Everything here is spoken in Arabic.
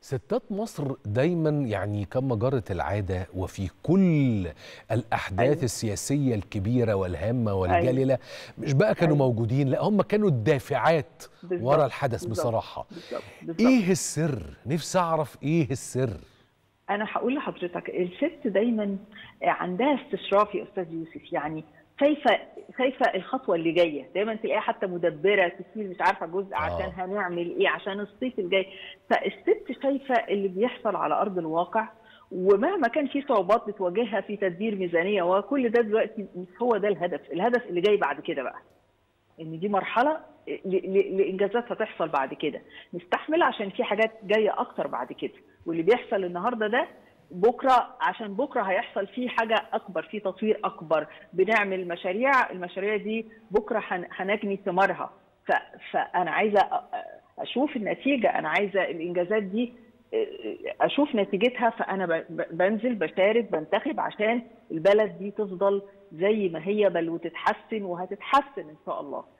ستات مصر دايما يعني كما جرت العادة وفي كل الأحداث أيوه. السياسية الكبيرة والهامة أيوه. والجللة، مش بقى كانوا أيوه. موجودين، لا هم كانوا الدافعات ورا بالضبط، الحدث بالضبط، بصراحة. بالضبط، بالضبط. ايه السر؟ نفسي اعرف ايه السر. أنا هاقول لحضرتك الست دايمًا عندها استشراف يا أستاذ يوسف، يعني شايفة الخطوة اللي جاية، دايمًا تلاقيها حتى مدبرة تشيل مش عارفة جزء عشان اه هنعمل إيه، عشان الصيف الجاي، فالست شايفة اللي بيحصل على أرض الواقع، ومهما كان في صعوبات بتواجهها في تدبير ميزانية وكل ده دلوقتي مش هو ده الهدف، الهدف اللي جاي بعد كده بقى. ان دي مرحله لانجازات هتحصل بعد كده، نستحمل عشان في حاجات جايه اكتر بعد كده، واللي بيحصل النهارده ده بكره عشان بكره هيحصل فيه حاجه اكبر، فيه تطوير اكبر، بنعمل مشاريع، المشاريع دي بكره هنجني ثمارها. فانا عايزه اشوف النتيجه، انا عايزه الانجازات دي اشوف نتيجتها، فانا بنزل بشارك بنتخب عشان البلد دي تفضل زي ما هي، بل وتتحسن وهتتحسن ان شاء الله.